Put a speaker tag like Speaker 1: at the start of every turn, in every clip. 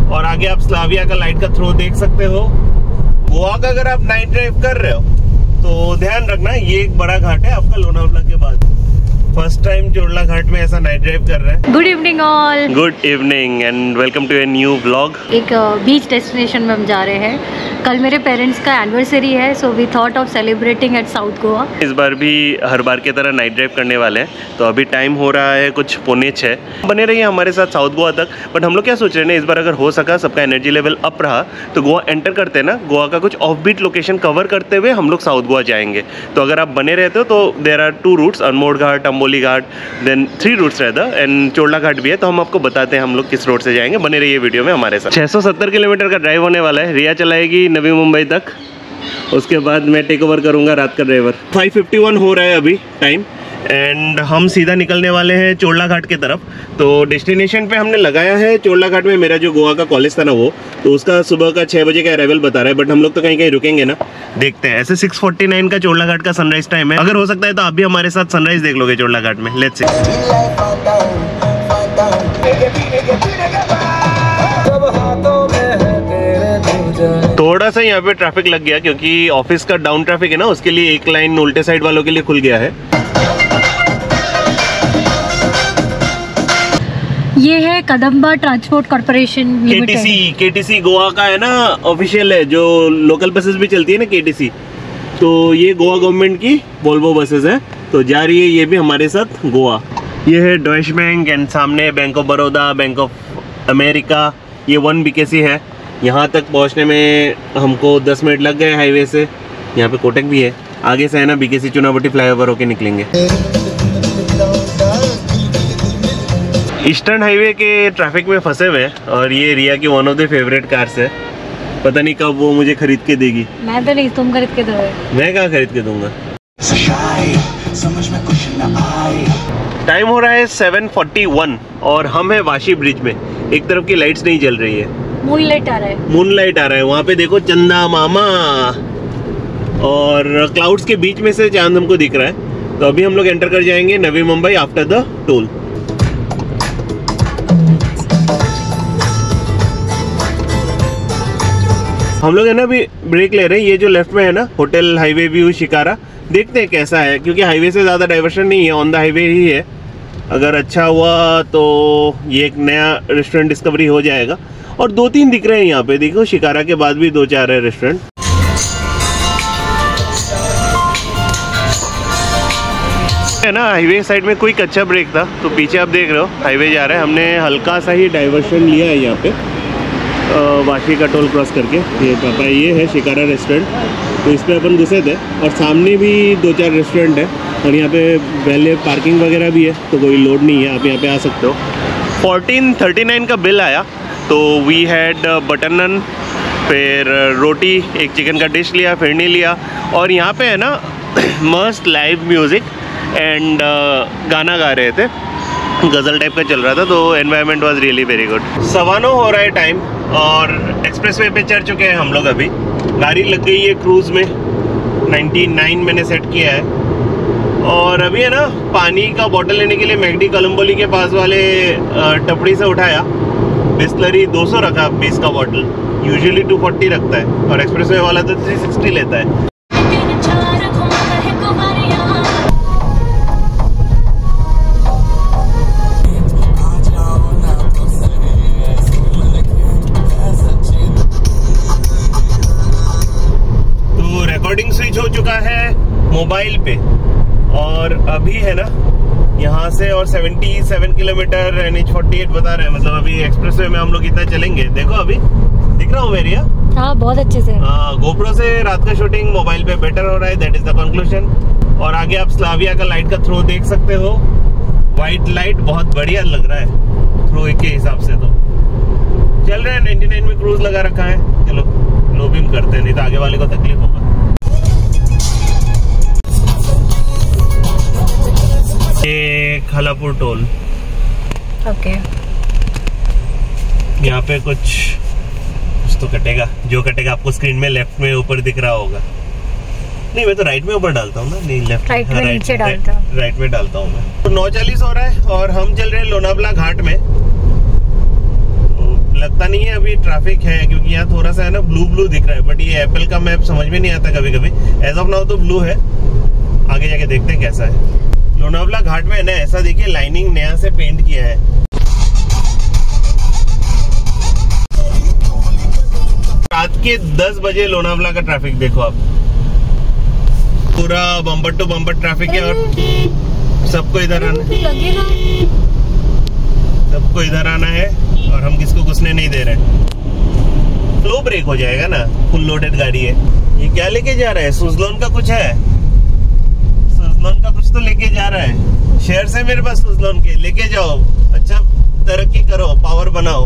Speaker 1: और आगे आप स्लाविया का लाइट का थ्रो देख सकते हो। गोवा का अगर आप नाइट ड्राइव कर रहे हो तो ध्यान रखना, ये एक बड़ा घाट है आपका लोनावला के बाद। फर्स्ट टाइम चोरला घाट में ऐसा नाइट ड्राइव कर रहे हैं।
Speaker 2: Good evening all.
Speaker 1: Good evening and welcome to a new vlog.
Speaker 2: एक बीच डेस्टिनेशन में हम जा रहे हैं। कल मेरे पेरेंट्स का एनिवर्सरी है, so we thought of celebrating at south Goa.
Speaker 1: इस बार भी हर बार की तरह नाइट ड्राइव करने वाले हैं। तो अभी टाइम हो रहा है कुछ 5:45। बने रहिए हमारे साथ साउथ गोवा तक। बट हम लोग क्या सोच रहे हैं ना, इस बार अगर हो सका, सबका एनर्जी लेवल अप रहा तो गोवा एंटर करते हैं ना, गोवा का कुछ ऑफ बीट लोकेशन कवर करते हुए हम लोग साउथ गोवा जाएंगे। तो अगर आप बने रहते हो तो there are 2 routes, Anmod Ghat, Amboli Ghat, then 3 routes रहता एंड चोरला घाट भी है। तो हम आपको बताते हैं हम लोग किस रोड से जाएंगे। बने रहिए वीडियो में हमारे साथ। 670 किलोमीटर का ड्राइव होने वाला है। रिया चलाएगी नवी मुंबई तक, उसके बाद मैं टेक ओवर करूंगा रात का ड्राइवर। 5:51 हो रहा है अभी टाइम एंड हम सीधा निकलने वाले हैं चोरला घाट की तरफ। तो डेस्टिनेशन पे हमने लगाया है चोरला घाट में। मेरा जो गोवा का कॉलेज था ना वो, तो उसका सुबह का 6 बजे का अराइवल बता रहा है। बट हम लोग तो कहीं कहीं रुकेंगे ना, देखते हैं। ऐसे 6:49 का चोरला घाट का सनराइज टाइम है। अगर हो सकता है तो आप भी हमारे साथ सनराइज देख लोगे चोरला घाट में। Let's see. थोड़ा सा यहाँ पे ट्रैफिक लग गया क्योंकि ऑफिस का डाउन ट्रैफिक है ना, उसके लिए एक लाइन उल्टे साइड वालों के लिए खुल गया है।
Speaker 2: ये है Kadamba Transport Corporation Limited.
Speaker 1: KTC Goa का है ना, ऑफिशियल है। जो लोकल बसेस भी चलती है ना केटीसी, तो ये गोवा गवर्नमेंट की वोल्वो बसेस है। तो जा रही है ये भी हमारे साथ गोवा। ये है डॉइश बैंक एंड सामने Bank of Baroda, Bank of America. ये 1 BKC है। यहाँ तक पहुँचने में हमको 10 मिनट लग गए हाईवे से। यहाँ पे कोटक भी है। आगे से है ना BKC चुनावटी फ्लाईओवर होके निकलेंगे। ईस्टर्न हाईवे के ट्रैफिक में फंसे हुए हैं और ये रिया की one of the favourite cars है। पता नहीं कब वो मुझे खरीद के देगी।
Speaker 2: मैं तो नहीं, तुम खरीद के दोगे।
Speaker 1: मैं कहाँ खरीद के दूंगा। टाइम हो रहा है 7:41 और हम है वाशी ब्रिज में। एक तरफ की लाइट्स नहीं जल रही है,
Speaker 2: मूनलाइट आ रहा है।
Speaker 1: मूनलाइट आ रहा है। वहाँ पे देखो चंदा मामा और क्लाउड्स के बीच में से चांद हमको दिख रहा है। तो अभी हम लोग एंटर कर जाएंगे Navi Mumbai after the toll. हम लोग है ना अभी ब्रेक ले रहे हैं। ये जो लेफ्ट में है ना होटल हाईवे व्यू शिकारा, देखते हैं कैसा है, क्योंकि हाईवे से ज़्यादा डाइवर्शन नहीं है, ऑन द हाईवे ही है। अगर अच्छा हुआ तो ये एक नया रेस्टोरेंट डिस्कवरी हो जाएगा। और 2-3 दिख रहे हैं यहाँ पे, देखो शिकारा के बाद भी 2-4 है रेस्टोरेंट। है ना हाईवे साइड में कोई कच्चा ब्रेक था, तो पीछे आप देख रहे हो हाईवे जा रहा है। हमने हल्का सा ही डाइवर्शन लिया है यहाँ पे वाशी का टोल क्रॉस करके। ये पापा ये है शिकारा रेस्टोरेंट, तो इस पर अपन घुसे थे। और सामने भी 2-4 रेस्टोरेंट है और यहाँ पे पहले पार्किंग वगैरह भी है, तो कोई लोड नहीं है, आप यहाँ पे आ सकते हो। 1439 का बिल आया। तो वी हैड बटर नान, फिर रोटी, एक चिकन का डिश लिया, फिरनी लिया। और यहाँ पे है ना मस्त लाइव म्यूज़िक एंड गाना गा रहे थे, गज़ल टाइप का चल रहा था। तो environment was really very good. 9:15 हो रहा है टाइम और एक्सप्रेसवे पे चढ़ चुके हैं हम लोग। अभी गाड़ी लग गई है क्रूज़ में, 99 मैंने सेट किया है। और अभी है ना पानी का बॉटल लेने के लिए मैगडी कोलंबोली के पास वाले टपड़ी से उठाया। बिस्लरी 200 रखा 20 का बॉटल, यूजुअली 240 रखता है और एक्सप्रेसवे वाला तो 360 लेता है। तो रिकॉर्डिंग स्विच हो चुका है मोबाइल पे और अभी है ना यहाँ से और 77 किलोमीटर NH 48 बता रहे हैं। मतलब अभी एक्सप्रेसवे में हम लोग इतना चलेंगे। देखो अभी दिख रहा हूँ मेरी।
Speaker 2: हाँ बहुत अच्छे से।
Speaker 1: गोप्रो से रात का शूटिंग मोबाइल पे बेटर हो रहा है, दैट इज द कंक्लूजन। और आगे आप स्लाविया का लाइट का थ्रो देख सकते हो। व्हाइट लाइट बहुत बढ़िया लग रहा है थ्रो के हिसाब से। तो चल रहे हैं 99 में क्रूज लगा रखा है। चलो लो बीम करते हैं, नहीं तो आगे वाले को तकलीफ होगा। ये खालापुर टोल।
Speaker 2: ओके।
Speaker 1: यहाँ पे कुछ तो कटेगा, जो कटेगा आपको स्क्रीन में लेफ्ट में ऊपर दिख रहा होगा। नहीं मैं तो राइट में ऊपर डालता हूँ ना, नहीं लेफ्ट
Speaker 2: राइट में नीचे डालता हूँ।
Speaker 1: राइट में डालता हूँ मैं। तो 9:40 हो रहा है और हम चल रहे हैं लोनावला घाट में। लगता नहीं है अभी ट्रैफिक है, क्योंकि यहाँ थोड़ा सा है ना ब्लू दिख रहा है, बट ये एप्पल का मैप समझ में नहीं आता कभी कभी। एज ऑफ नाउ तो ब्लू है, आगे जाके देखते हैं कैसा है। लोनावला घाट में है ना ऐसा देखिए लाइनिंग नया से पेंट किया है। रात के 10 बजे लोनावला का ट्रैफिक देखो आप, पूरा बम्पर टू बम्पर ट्रैफिक है। और सबको इधर आना है, सबको इधर आना है और हम किसको घुसने नहीं दे रहे। फ्लो ब्रेक हो जाएगा ना, फुल लोडेड गाड़ी है। ये क्या लेके जा रहा है? सुजलोन का कुछ है, सुजलोन का कुछ तो लेके जा रहा है। शेयर से मेरे पास सुजलोन के लेके जाओ, अच्छा तरक्की करो, पावर बनाओ।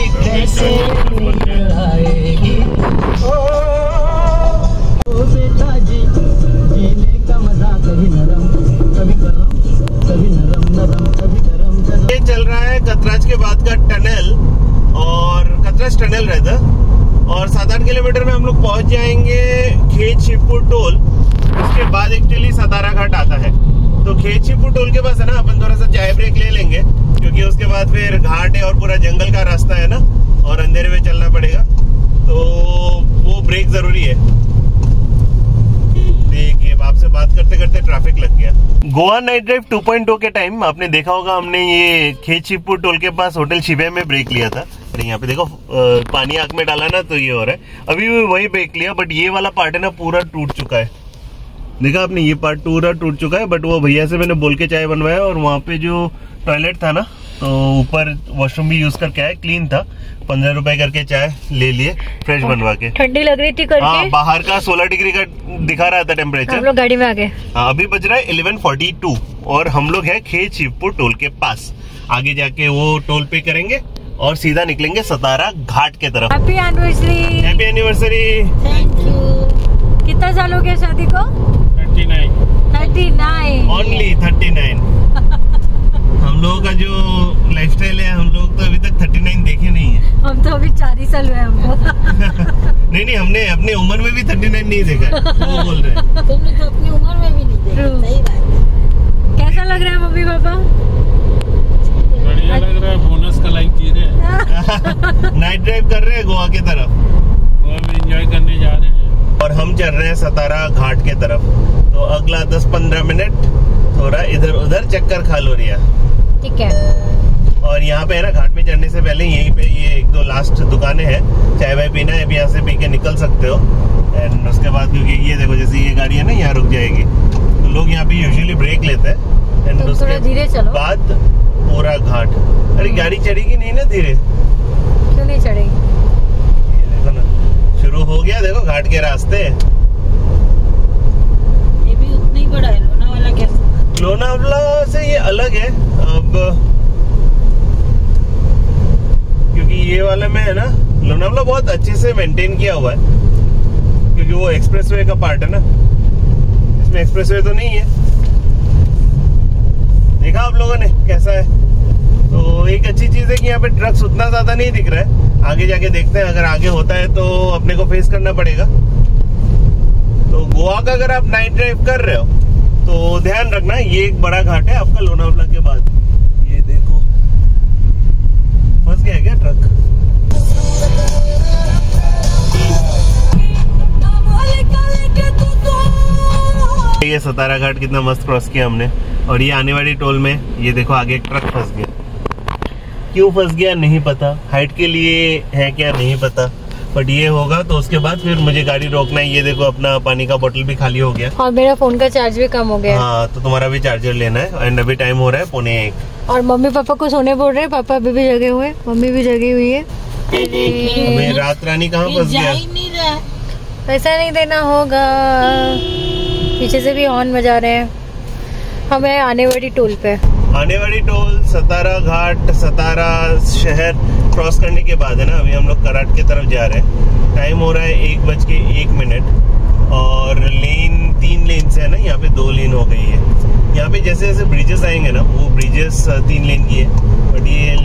Speaker 1: ये चल रहा है कतराज के बाद का टनल, और कतराज टनल रहता, और 7-8 किलोमीटर में हम लोग पहुंच जाएंगे खेत शिवपुर टोल। उसके बाद एक्चुअली सतारा घाट आता है, तो खेत शिवपुर टोल के पास है ना अपन थोड़ा सा चाय ब्रेक ले लेंगे, क्योंकि उसके बाद फिर घाट है और पूरा जंगल का रास्ता है ना, और अंधेरे में चलना पड़ेगा, तो वो ब्रेक जरूरी है। देखिए आपसे बात करते करते ट्रैफिक लग गया। गोवा नाइट ड्राइव 2.0 के टाइम आपने देखा होगा, हमने ये खेत शिवपुर टोल के पास होटल शिवे में ब्रेक लिया था। अरे यहाँ पे देखो पानी आंख में डाला ना, तो ये हो रहा है। अभी भी वही ब्रेक लिया, बट ये वाला पार्ट है ना पूरा टूट चुका है। देखा आपने, ये पार्ट पूरा टूट चुका है, बट वो भैया से मैंने बोल के चाय बनवाया, और वहाँ पे जो टॉयलेट था ना, तो ऊपर वॉशरूम भी यूज करके आए, क्लीन था। 15 रुपए करके चाय ले लिए फ्रेश बनवा के।
Speaker 2: ठंडी लग रही थी करके।
Speaker 1: हाँ, बाहर का 16 डिग्री का दिखा रहा था टेम्परेचर।
Speaker 2: हम लोग गाड़ी में आ गए।
Speaker 1: अभी बज रहा है 11:42 और हम लोग है खेत शिवपुर टोल के पास। आगे जाके वो टोल पे करेंगे और सीधा निकलेंगे सतारा घाट के तरफ।
Speaker 2: Happy anniversary.
Speaker 1: Happy anniversary.
Speaker 2: Thank you. कितना साल हो गया शादी को? 39
Speaker 1: ओनली 39। हम लोगों का जो लाइफस्टाइल है, हम लोग तो अभी तक 39 देखे नहीं है।
Speaker 2: हम तो अभी 4 साल हुए हमको।
Speaker 3: नहीं
Speaker 1: हमने अपनी उम्र में भी 39 नहीं देखा, वो बोल रहे हैं।
Speaker 3: तुमने तो अपनी उम्र में भी नहीं देखा। सही बात है।
Speaker 2: कैसा लग रहा है मम्मी पापा?
Speaker 4: बढ़िया लग रहा है, बोनस का लाइफ जी रहे हैं।
Speaker 1: नाइट ड्राइव कर रहे हैं गोवा की तरफ,
Speaker 4: गोवा में एंजॉय करने जा रहे हैं,
Speaker 1: और हम चल रहे हैं सतारा घाट के तरफ। तो अगला 10-15 मिनट थोड़ा इधर उधर चक्कर खा लो रिया,
Speaker 2: ठीक है।
Speaker 1: और यहाँ पे है ना घाट में चढ़ने से पहले यहीं पे ये 1-2 लास्ट दुकानें हैं, चाय वाय पीना है, यहाँ से पी के निकल सकते हो। एंड उसके बाद क्योंकि ये देखो जैसे ये गाड़ी है ना यहाँ रुक जाएगी, तो लोग यहाँ पे यूजुअली ब्रेक लेते हैं। एंड
Speaker 2: थोड़ा धीरे चलो।
Speaker 1: बाद पूरा घाट। अरे गाड़ी चढ़ेगी नहीं ना धीरे?
Speaker 2: क्यों नहीं चढ़ेगी?
Speaker 1: ये देखो ना शुरू हो गया, देखो घाट के रास्ते।
Speaker 3: ये भी उतना ही बड़ा है। लोनावाला कैसा?
Speaker 1: लोनावला से ये अलग है अब, क्योंकि ये वाले में है ना लोनावला बहुत अच्छे से मेंटेन किया हुआ है, क्योंकि वो एक्सप्रेसवे का पार्ट है ना, इसमें एक्सप्रेसवे तो नहीं है। देखा आप लोगों ने कैसा है? तो एक अच्छी चीज है कि यहाँ पे ट्रक्स उतना ज्यादा नहीं दिख रहा है। आगे जाके देखते हैं, अगर आगे होता है तो अपने को फेस करना पड़ेगा। तो गोवा का अगर आप नाइट ड्राइव कर रहे हो तो ध्यान रखना, ये एक बड़ा घाट है आपका लोनावला के बाद। ये देखो फंस गया क्या ट्रक? ये सतारा घाट कितना मस्त क्रॉस किया हमने, और ये आने वाली टोल में ये देखो आगे एक ट्रक फंस गया। क्यों फंस गया नहीं पता, हाइट के लिए है क्या नहीं पता, बट ये होगा तो उसके बाद फिर मुझे गाड़ी रोकना है। ये देखो अपना पानी का बोतल भी खाली हो गया,
Speaker 2: और मेरा फोन का चार्ज भी कम हो गया।
Speaker 1: हाँ, तो तुम्हारा भी चार्जर लेना है। एंड अभी टाइम हो रहा है 1:45।
Speaker 2: और मम्मी पापा को सोने बोल रहे हैं, पापा अभी भी जगे हुए, मम्मी भी जगी हुई है।
Speaker 1: अभी रात रानी कहाँ फंस गया?
Speaker 3: नहीं रहा।
Speaker 2: पैसा नहीं देना होगा। पीछे से भी हॉर्न बजा रहे हैं। हमें आने वाली टोल पे,
Speaker 1: आने वाली टोल सतारा घाट, सतारा शहर क्रॉस करने के बाद है ना, अभी हम लोग कराट की तरफ जा रहे हैं। टाइम हो रहा है 1:01 और लेन 3 लेन से है ना, यहाँ पे 2 लेन हो गई है। यहाँ पे जैसे जैसे ब्रिजेस आएंगे ना, वो ब्रिजेस 3 लेन की है, बट ये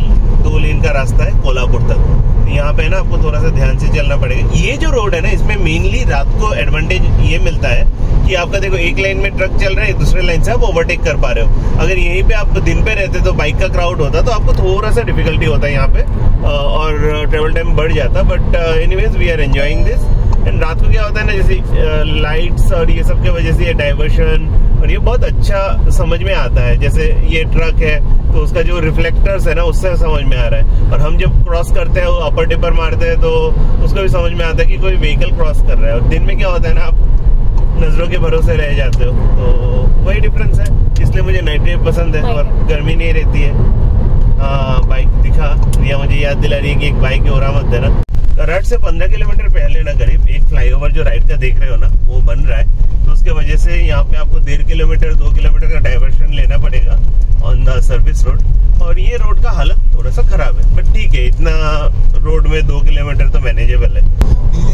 Speaker 1: 2 लेन का रास्ता है कोल्हापुर तक। यहाँ पे ना आपको थोड़ा सा ध्यान से चलना पड़ेगा। ये जो रोड है ना, इसमें मेनली रात को एडवांटेज ये मिलता है कि आपका देखो एक लाइन में ट्रक चल रहा है, दूसरे लाइन से आप ओवरटेक कर पा रहे हो। अगर यहीं पे आप दिन पे रहते तो बाइक का क्राउड होता तो आपको थोड़ा सा डिफिकल्टी होता है यहाँ पे और ट्रेवल टाइम बढ़ जाता। But anyways we are enjoying this. And रात को क्या होता है ना, जैसे लाइट्स और ये सब के वजह से ये डाइवर्शन और ये बहुत अच्छा समझ में आता है। जैसे ये ट्रक है तो उसका जो रिफ्लेक्टर्स है ना, उससे समझ में आ रहा है। और हम जब क्रॉस करते हैं, अपर टिपर मारते हैं, तो उसको भी समझ में आता है कि कोई व्हीकल क्रॉस कर रहा है। और दिन में क्या होता है ना, आप नजरों के भरोसे रह जाते हो, तो वही डिफरेंस है। इसलिए मुझे नाइट ड्राइव पसंद है और गर्मी नहीं रहती है। हाँ, बाइक दिखा रिया, मुझे याद दिला रही है कि एक बाइक हो रहा मत देना। कराड़ से 15 किलोमीटर पहले ना करीब एक फ्लाईओवर जो राइट का देख रहे हो ना, वो बन रहा है। तो उसके वजह से यहाँ पे आपको 1.5 किलोमीटर 2 किलोमीटर का डाइवर्शन लेना पड़ेगा ऑन द सर्विस रोड। और ये रोड का हालत थोड़ा सा खराब है, बट ठीक है, इतना रोड में 2 किलोमीटर तो मैनेजेबल है।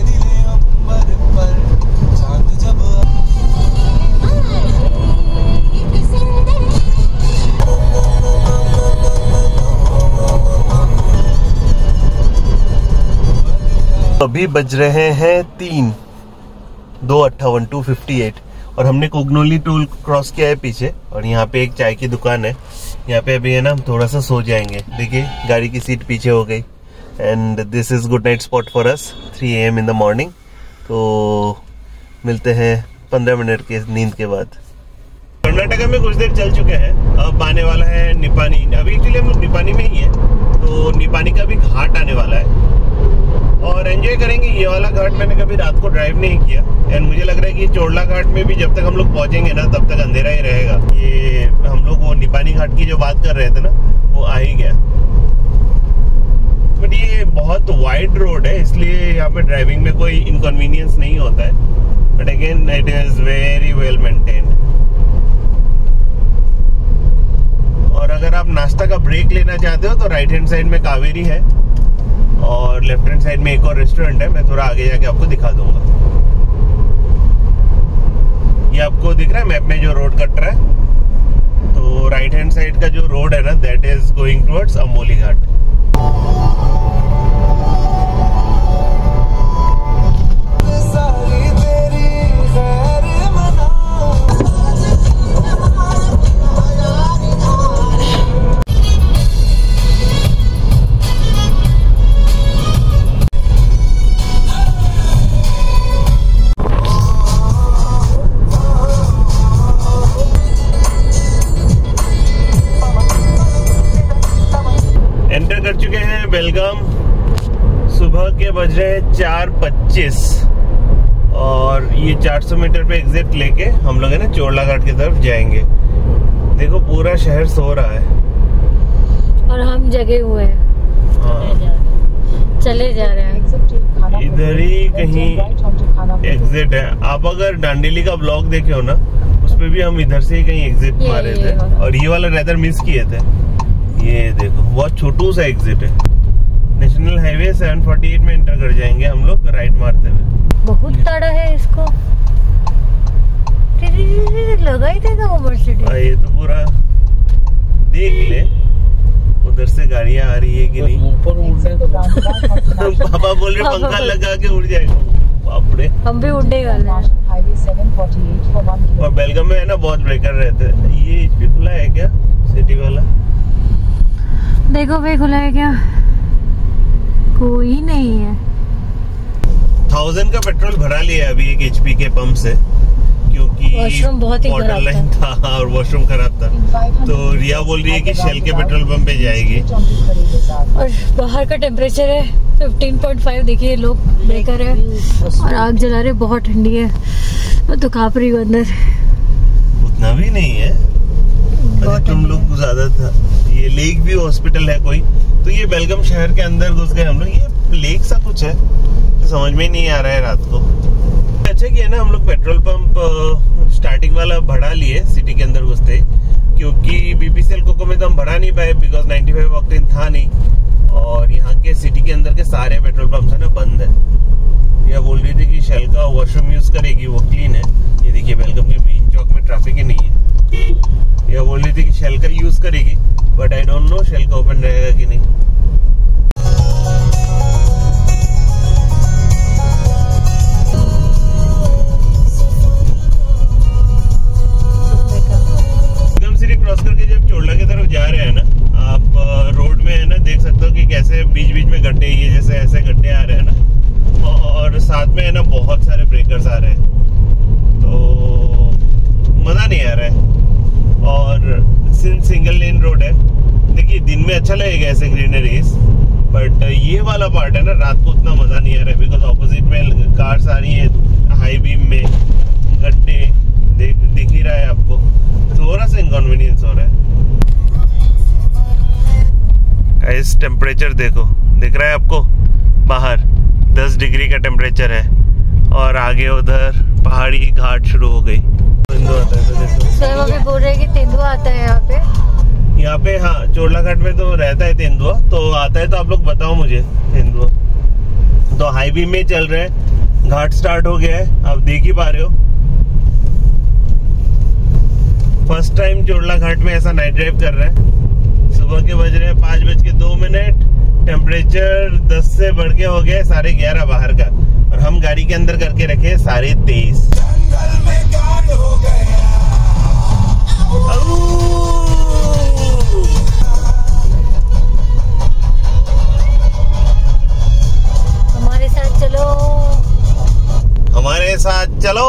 Speaker 1: अभी बज रहे हैं 2:58 2:58 और हमने कोगनोली टोल क्रॉस किया है पीछे। और यहाँ पे एक चाय की दुकान है, यहाँ पे अभी है ना हम थोड़ा सा सो जाएंगे। देखिए गाड़ी की सीट पीछे हो गई। And this is good night spot for us 3 AM in the morning. तो मिलते हैं 15 मिनट की नींद के बाद। कर्नाटका में कुछ देर चल चुके हैं, अब आने वाला है निपानी। अभी एक्चुअली हम लोग निपानी में ही है, तो निपानी का भी घाट आने वाला है और एंजॉय करेंगे। ये वाला घाट मैंने कभी रात को ड्राइव नहीं किया एंड मुझे लग रहा है कि चोड़ला घाट में भी जब तक हम लोग पहुंचेंगे ना, तब तक अंधेरा ही रहेगा। ये हम लोग वो निपानी घाट की जो बात कर रहे थे ना, वो आ ही गया। बट ये बहुत वाइड रोड है, इसलिए यहाँ पे ड्राइविंग में कोई इनकन्वीनियंस नहीं होता है। But again it is very well maintained. और अगर आप नाश्ता का ब्रेक लेना चाहते हो तो राइट हैंड साइड में कावेरी है और लेफ्ट हैंड साइड में एक और रेस्टोरेंट है। मैं थोड़ा आगे जाके आपको दिखा दूंगा। ये आपको दिख रहा है मैप में जो रोड कट रहा है, तो राइट हैंड साइड का जो रोड है ना, that is going towards Amboli Ghat. कर चुके हैं बेलगाम। सुबह के बज रहे हैं 4:25 और ये 400 मीटर पे एग्जिट लेके हम लोग है ना चोड़ला घाट की तरफ जाएंगे। देखो पूरा शहर सो रहा है
Speaker 2: और हम जगे हुए हैं।
Speaker 1: हाँ,
Speaker 2: चले जा रहे हैं।
Speaker 1: इधर ही कहीं एग्जिट है। आप अगर डांडेली का ब्लॉग देखे हो ना, उस पे भी हम इधर से ही कहीं एग्जिट मारे थे और ये वाला रेदर मिस किए थे। ये देखो बहुत छोटू सा एग्जिट है। नेशनल हाईवे 748 में एंटर कर जाएंगे हम लोग राइट मारते हुए।
Speaker 2: बहुत तड़ा है इसको, लगा ही देगा ओवर सिटी।
Speaker 1: ये तो पूरा देख ले, उधर से गाड़ियां आ रही है कि नहीं।
Speaker 4: ऊपर उड़ने तो
Speaker 1: पापा बोल रहे पंखा लगा के उड़ जाएगा। बाप रे,
Speaker 2: हम भी उड़ने वाले हैं।
Speaker 1: और बेलगाम में है ना बहुत ब्रेकर रहते हैं। ये HP खुला है क्या सिटी वाला?
Speaker 2: देखो भाई खुला है क्या? कोई नहीं है।
Speaker 1: 1000 का पेट्रोल भरा लिया अभी एक HP के पंप से, क्योंकि
Speaker 2: वॉशरूम बहुत ही
Speaker 1: वाटर लाइन था और वॉशरूम खराब था। तो रिया बोल रही है कि शेल के पेट्रोल पंप पे जाएगी।
Speaker 2: और बाहर का टेम्परेचर है 15.5। देखिए लोग ब्रेकर है और आग जला रहे, बहुत ठंडी है तो कांप रही हूँ अंदर।
Speaker 1: उतना भी नहीं है, तुम लोग ज्यादा था। ये लेक व्यू हॉस्पिटल है कोई, तो ये बेलगाम शहर के अंदर घुस गए हम लोग। ये लेक सा कुछ है तो समझ में नहीं आ रहा है रात को। अच्छा कि है ना हम लोग पेट्रोल पंप स्टार्टिंग वाला भरा लिए सिटी के अंदर घुसते, क्योंकि BPCL कोको में तो हम भरा नहीं पाए बिकॉज 95 ऑक्टेन था नहीं। और यहाँ के सिटी के अंदर के सारे पेट्रोल पंप है ना बंद है। यह बोल रही थी कि शेल का वॉशरूम यूज करेगी, वो क्लीन है। ये देखिए बेलगाम के मेन चौक में ट्रैफिक ही नहीं है। यह बोल रही थी कि शेल का यूज करेगी, but I don't know Shell का ओपन रहेगा कि नहीं। में है ना बहुत सारे ब्रेकर्स आ रहे हैं, तो मज़ा नहीं आ रहा है। और सिंगल लेन रोड है, देखिए दिन में अच्छा लगेगा ऐसे ग्रीनरीज, बट ये वाला पार्ट है ना रात को उतना मज़ा नहीं आ रहा है, बिकॉज ऑपोजिट में कार्स आ रही है, हाई बीम में गड्ढे दिख ही रहा है आपको, थोड़ा सा इनकन्वीनियंस हो रहा है। इस टेम्परेचर देखो, दिख रहा है आपको, बाहर 10 डिग्री का टेम्परेचर है और आगे उधर पहाड़ी घाट शुरू हो गई। तेंदुआ आता है तो देखो,
Speaker 2: स्वयं अभी बोल रहे हैं कि तेंदुआ आता है यहाँ पे।
Speaker 1: हाँ चोरला घाट में तो रहता है तेंदुआ, तो आता है तो आप लोग बताओ मुझे तेंदुआ। तो हाई बीम में चल रहे हैं, घाट स्टार्ट हो गया है, आप देख ही पा रहे हो। फर्स्ट टाइम चोरला घाट में ऐसा नाइट ड्राइव कर रहे हैं। सुबह के बज रहे हैं 5:02, टेम्परेचर 10 से बढ़ के हो गया 11:30 बाहर का, और हम गाड़ी के अंदर करके रखे 23:30।
Speaker 2: हमारे साथ चलो,
Speaker 1: हमारे साथ चलो।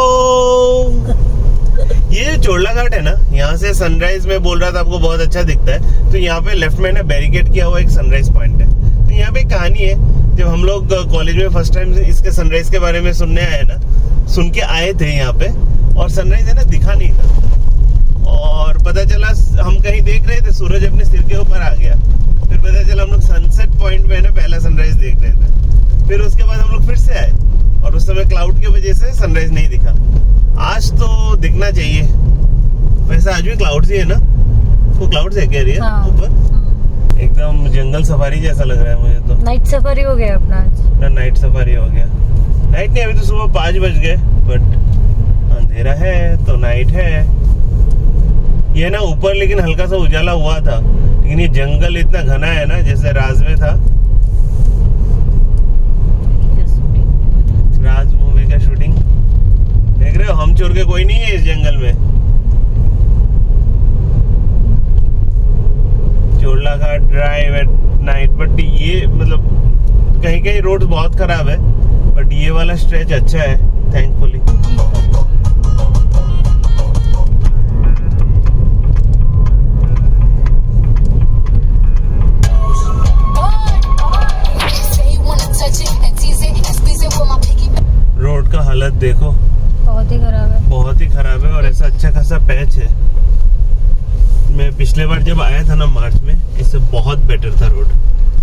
Speaker 1: ये चोरला घाट है ना, यहाँ से सनराइज में बोल रहा था आपको बहुत अच्छा दिखता है। तो यहाँ पे लेफ्ट में ना बैरिकेड किया हुआ एक सनराइज पॉइंट है। तो यहाँ पे कहानी है, जब हम लोग कॉलेज में फर्स्ट टाइम इसके सनराइज के बारे में सुनने आए ना, सुन के आए थे यहाँ पे, और सनराइज है ना दिखा नहीं था, और पता चला हम कहीं देख रहे थे, सूरज अपने सिर के ऊपर आ गया। फिर पता चला हम लोग सनसेट पॉइंट में ना पहला सनराइज देख रहे थे। फिर उसके बाद हम लोग फिर से आए, और उस समय क्लाउड की वजह से सनराइज नहीं दिखा। आज तो दिखना चाहिए, वैसे आज भी क्लाउड ही है ना, वो क्लाउड है कह रही है ऊपर। एकदम जंगल सफारी जैसा लग रहा है मुझे तो।
Speaker 2: नाइट सफारी हो गया अपना आज।
Speaker 1: ना नाइट सफारी हो गया, नाइट नहीं, अभी तो सुबह 5 बज गए, बट अंधेरा है तो नाइट है। ये ना ऊपर लेकिन हल्का सा उजाला हुआ था, लेकिन ये जंगल इतना घना है ना, जैसे राज में था, राज मूवी का शूटिंग देख रहे हो। हम छोड़ के कोई नहीं है इस जंगल में। Chorla Ghat drive at night, but ये मतलब कहीं कहीं रोड बहुत खराब है, बट ये वाला स्ट्रेच अच्छा है थैंकफुली। रोड का हालत देखो,
Speaker 2: बहुत ही खराब है,
Speaker 1: बहुत ही खराब है, और ऐसा अच्छा खासा पैच है। मैं पिछले बार जब आया था ना मार्च में, इससे बहुत बेटर था रोड,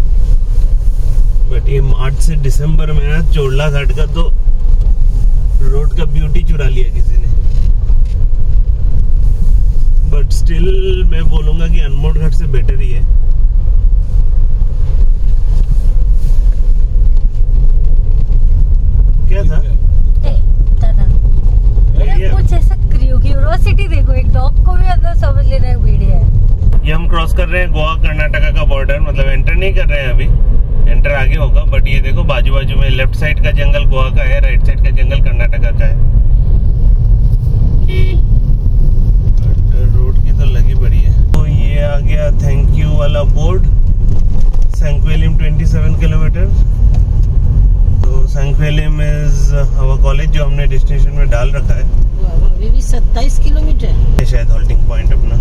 Speaker 1: बट ये मार्च से दिसंबर में ना चोरला घाट का तो रोड का ब्यूटी चुरा लिया किसी ने। बट स्टिल मैं बोलूंगा कि अनमोड घाट से बेटर ही है। क्या था
Speaker 2: कुछ ऐसा क्यूरियोसिटी देखो, एक डॉग को भी मतलब समझ लेना है वीडियो है।
Speaker 1: ये हम क्रॉस कर रहे हैं गोवा कर्नाटका का बॉर्डर, मतलब एंटर नहीं कर रहे हैं अभी, एंटर आगे होगा। बट ये देखो बाजू बाजू में लेफ्ट साइड का जंगल गोवा का है, राइट साइड का जंगल कर्नाटका का है। रोड की तो लगी पड़ी है। तो ये आ गया थैंक यू वाला बोर्ड, सैंक्वेलिम 27 किलोमीटर। तो सैंक्वेलिम इज आवर कॉलेज, जो हमने डेस्टिनेशन में डाल रखा है।
Speaker 3: अभी भी 27 किलोमीटर
Speaker 1: शायद होल्डिंग पॉइंट अपना,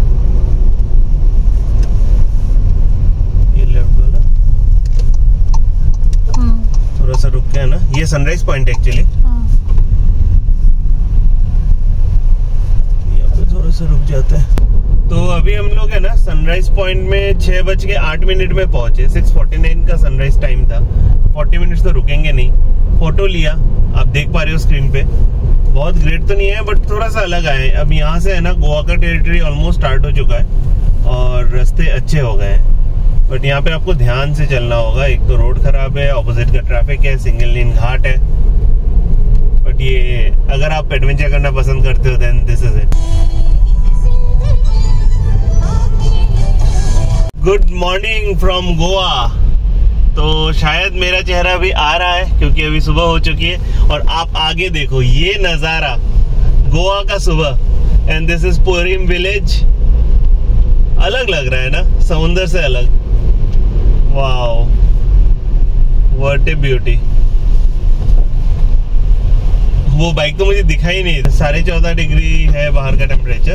Speaker 1: ये लेफ्ट वाला थोड़ा सा रुक के है ना, ये सनराइज पॉइंट एक्चुअली। यहाँ पे थोड़ा सा रुक जाते हैं। तो अभी हम लोग है ना सनराइज पॉइंट में 6:08 में पहुंचे। 6:49 का सनराइज टाइम था, 40 मिनट्स तो रुकेंगे नहीं। फोटो लिया, आप देख पा रहे हो स्क्रीन पे। बहुत ग्रेट तो नहीं है, बट थोड़ा सा अलग आए। अब यहाँ से है ना गोवा का टेरिटरी ऑलमोस्ट स्टार्ट हो चुका है और रास्ते अच्छे हो गए हैं, बट यहाँ पे आपको ध्यान से चलना होगा। एक तो रोड खराब है, ऑपोजिट का ट्रैफिक है, सिंगल लेन घाट है। बट ये अगर आप एडवेंचर करना पसंद करते हो then this is it. Good morning from Goa. तो शायद मेरा चेहरा अभी आ रहा है क्योंकि अभी सुबह हो चुकी है, और आप आगे देखो ये नजारा गोवा का सुबह। And this is Porim village. अलग लग रहा है ना, समुंदर से अलग। Wow, what a beauty. वो बाइक तो मुझे दिखाई नहीं। 14.5 डिग्री है बाहर का टेम्परेचर।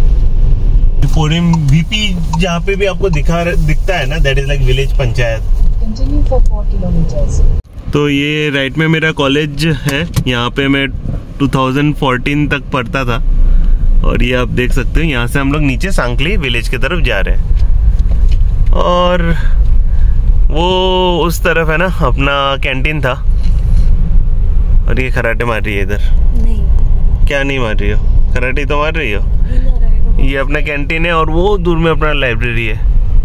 Speaker 1: फोरम वीपी जहाँ पे भी आपको दिखता है ना, that is like village panchayat.
Speaker 3: Continue for 4 kilometers.
Speaker 1: तो ये राइट में मेरा कॉलेज है, यहाँ पे मैं 2014 तक पढ़ता था। और ये आप देख सकते हो, यहाँ से हम लोग नीचे सांकली विलेज की तरफ जा रहे हैं। और वो उस तरफ है ना अपना कैंटीन था। और ये खराटे मार रही है इधर।
Speaker 2: नहीं,
Speaker 1: क्या नहीं मार रही हो? कराटे तो मार रही हो। ये अपना कैंटीन है और वो दूर में अपना लाइब्रेरी है।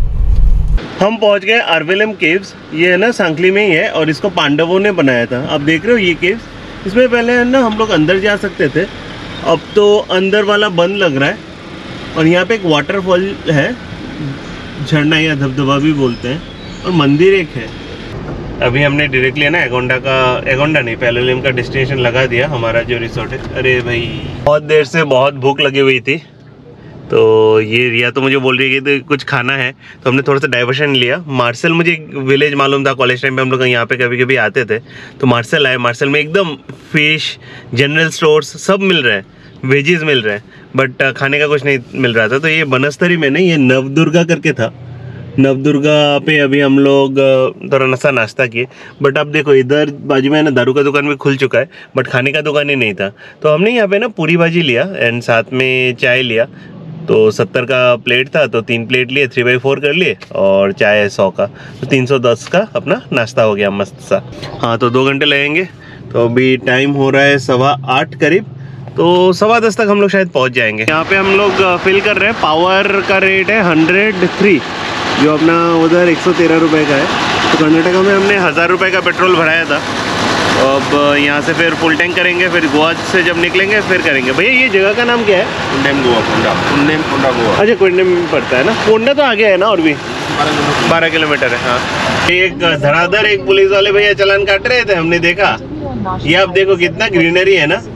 Speaker 1: हम पहुंच गए आरवेलम केव्स। ये है ना सांकली में ही है और इसको पांडवों ने बनाया था। आप देख रहे हो ये केव्स। इसमें पहले है ना हम लोग अंदर जा सकते थे, अब तो अंदर वाला बंद लग रहा है। और यहाँ पे एक वाटरफॉल है, झरना या धबधबा भी बोलते हैं, और मंदिर एक है। अभी हमने डायरेक्टली है ना एगोंडा नहीं, पैलोलिम का डेस्टिनेशन लगा दिया हमारा जो रिसोर्ट है। अरे भाई बहुत देर से बहुत भूख लगी हुई थी, तो ये रिया तो मुझे बोल रही है कि तो कुछ खाना है, तो हमने थोड़ा सा डाइवर्शन लिया। मार्शल मुझे एक विलेज मालूम था, कॉलेज टाइम पे हम लोग यहाँ पे कभी कभी आते थे, तो मार्शल आए। मार्शल में एकदम फिश, जनरल स्टोर्स सब मिल रहे हैं, वेजीज मिल रहे हैं, बट खाने का कुछ नहीं मिल रहा था। तो ये बनस्थली में नहीं, ये नवदुर्गा करके था। नवदुर्गा पे अभी हम लोग थोड़ा सा नाश्ता किए। बट अब देखो इधर बाजू में है ना दारू का दुकान भी खुल चुका है, बट खाने का दुकान ही नहीं था। तो हमने यहाँ पे ना पूरी भाजी लिया एंड साथ में चाय लिया। तो 70 का प्लेट था, तो 3 प्लेट लिए, 3/4 कर लिए, और चाय 100 का, तो 310 का अपना नाश्ता हो गया मस्त सा। हाँ, तो 2 घंटे लगेंगे। तो अभी टाइम हो रहा है 8:15 करीब, तो 10:15 तक हम लोग शायद पहुँच जाएंगे। यहाँ पे हम लोग फिल कर रहे हैं। पावर का रेट है 103, जो अपना उधर 113 रुपये का है। तो कर्नाटका में हमने 1000 रुपये का पेट्रोल भराया था। अब यहाँ से फिर फुल टैंक करेंगे, फिर गोवा से जब निकलेंगे फिर करेंगे। भैया ये जगह का नाम क्या है?
Speaker 5: कुंडेम कोंडा गोवा।
Speaker 1: अच्छा, कुंडेम में पड़ता है ना। कोंडा तो आगे है ना, और भी 12 किलोमीटर है। हाँ, एक धड़ाधड़ एक पुलिस वाले भैया चालान काट रहे थे, हमने देखा। ये आप देखो कितना ग्रीनरी है ना,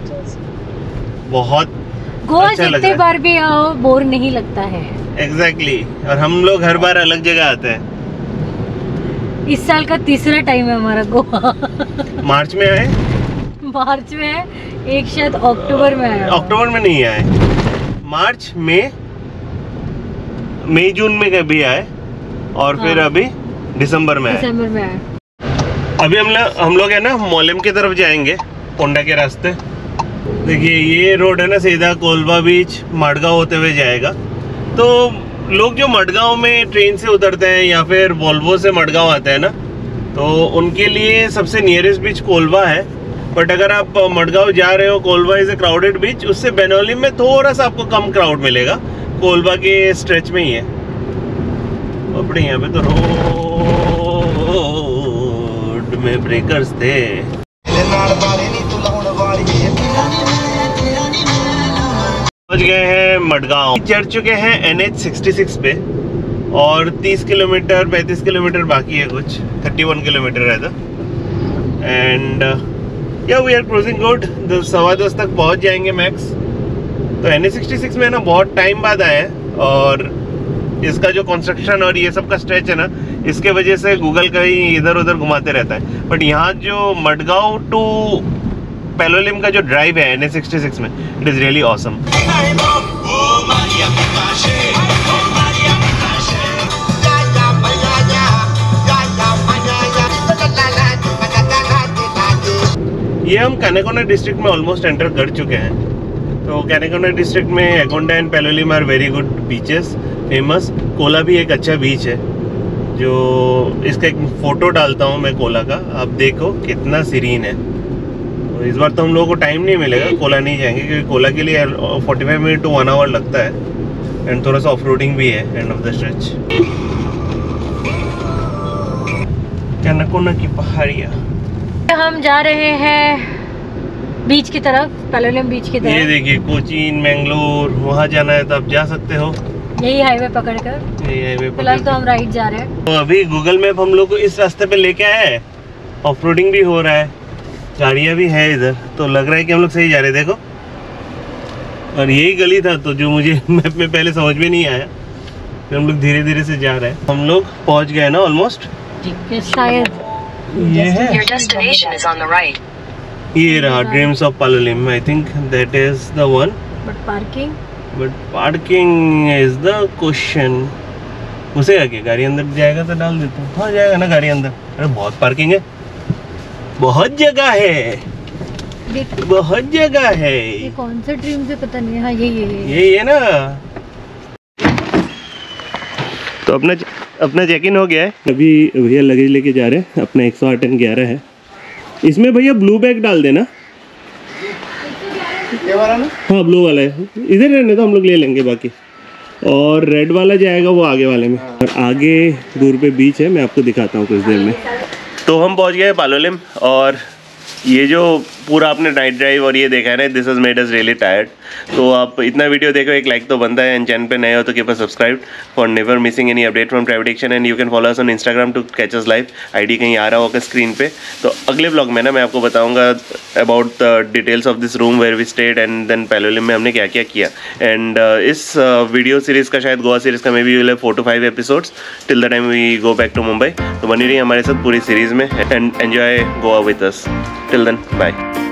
Speaker 1: बहुत
Speaker 2: गोवा
Speaker 1: अच्छा लग
Speaker 2: जितने
Speaker 1: रहा है।
Speaker 2: बार भी आओ बोर नहीं लगता है।
Speaker 1: एग्जैक्टली। और हम लोग हर बार अलग जगह आते हैं।
Speaker 2: इस साल का तीसरा टाइम है हमारा गोवा।
Speaker 1: मार्च में आए,
Speaker 2: मार्च में है, एक शायद अक्टूबर में आया।
Speaker 1: अक्टूबर में नहीं आए, मार्च में, मई जून में कभी आए, और फिर अभी दिसंबर में आए।
Speaker 2: दिसंबर में आया।
Speaker 1: अभी हम लोग है ना मोलेम की तरफ जाएंगे, कोंडा के रास्ते। देखिए ये रोड है ना सीधा कोलवा बीच मडगांव होते हुए जाएगा। तो लोग जो मडगांव में ट्रेन से उतरते हैं या फिर वोल्वो से मडगांव आते हैं ना, तो उनके लिए सबसे नियरेस्ट बीच कोलवा है। बट अगर आप मडगांव जा रहे हो, Colva is a crowded beach, उससे बेनोलिम में थोड़ा सा आपको कम क्राउड मिलेगा, कोलवा के स्ट्रेच में ही है। अपने यहाँ पे तो रोड में ब्रेकर्स थे। पहुंच गए हैं मडगांव, चढ़ चुके हैं NH66 पे, और 30 किलोमीटर 35 किलोमीटर बाकी है, कुछ 31 किलोमीटर है था। एंड या वी आर क्रूजिंग गुड। 10:15 तक पहुंच जाएंगे मैक्स। तो NH66 में ना बहुत टाइम बाद आए हैं, और इसका जो कंस्ट्रक्शन और ये सब का स्ट्रेच है ना, इसके वजह से गूगल कहीं इधर उधर घुमाते रहता है। बट यहाँ जो मडगांव टू पैलोलिम का जो ड्राइव है NH66 में, इट इज रियली ऑसम। ये हम कैनेकोना डिस्ट्रिक्ट में ऑलमोस्ट एंटर कर चुके हैं। तो कैनेकोना डिस्ट्रिक्ट में Agonda and Palolem are very good beaches, famous. Cola भी एक अच्छा बीच है, जो इसका एक फोटो डालता हूँ मैं कोला का, आप देखो कितना सीरीन है। तो इस बार तो हम लोगों को टाइम नहीं मिलेगा, कोला नहीं जाएंगे, क्योंकि कोला के लिए 45 मिनट टू 1 आवर लगता है, एंड थोड़ा सा ऑफ रोडिंग भी है and off the stretch. Canacona की पहाड़ियाँ।
Speaker 2: हम जा रहे हैं बीच की तरफ, पैलोलिम बीच की
Speaker 1: ये
Speaker 2: तरफ।
Speaker 1: देखिए कोचीन, मैंगलोर, वहाँ जाना है तो आप जा सकते हो,
Speaker 2: यही हाईवे पकड़कर।
Speaker 1: यही हाईवे
Speaker 2: फिलहाल तो हम राइट जा रहे हैं।
Speaker 1: तो अभी गूगल मैप हम लोग को इस रास्ते पे लेके आया है, ऑफ रोडिंग भी हो रहा है, गाड़ियाँ भी है इधर, तो लग रहा है कि हम लोग सही जा रहे हैं। देखो, और यही गली था तो जो मुझे मैप में पहले समझ में नहीं आया, फिर हम लोग धीरे धीरे से जा रहे हैं। हम लोग पहुंच गए ना ऑलमोस्ट,
Speaker 2: शायद
Speaker 1: ये है।
Speaker 6: Your destination is on the right.
Speaker 1: ये रहा Dreams of Palolem, I think that is the one, but parking is the question. घुसेगा क्या? गाड़ी अंदर जाएगा तो डाल देता हूँ। हाँ जाएगा ना गाड़ी अंदर। अरे बहुत पार्किंग है, बहुत जगह है, बहुत जगह है।
Speaker 2: ये कौन सा ड्रीम से पता नहीं है। हाँ ये
Speaker 1: है ना। तो अपना चेक इन हो गया है। अभी भैया लगेज लेके जा रहे हैं। अपना 108 है। इसमें भैया ब्लू बैग डाल देना।
Speaker 5: ये वाला ना?
Speaker 1: हाँ ब्लू वाला है, इधर रहने तो हम लोग ले लेंगे बाकी। और रेड वाला जाएगा वो आगे वाले में। और आगे दूर पे बीच है, मैं आपको दिखाता हूँ कुछ देर में। तो हम पहुँच गए पालोलिम। और ये जो पूरा आपने नाइट ड्राइव और ये देखा है ना, this has made us really tired. तो आप इतना वीडियो देखो, एक लाइक तो बनता है। एंड चैनल पे नए हो तो keep us subscribe for never missing any update from Private Action. And you can follow us on Instagram to catch us live. ID कहीं आ रहा होगा स्क्रीन पे। तो अगले व्लॉग में ना मैं आपको बताऊंगा about the details of this room where we stayed and then Palolem में हमने क्या क्या किया। एंड इस वीडियो सीरीज़ का, शायद गोवा सीरीज़ का, maybe will have 4 to 5 episodes till the time we go back to Mumbai. तो बनी रही हमारे साथ पूरी सीरीज़ में and enjoy Goa with us. Till then bye.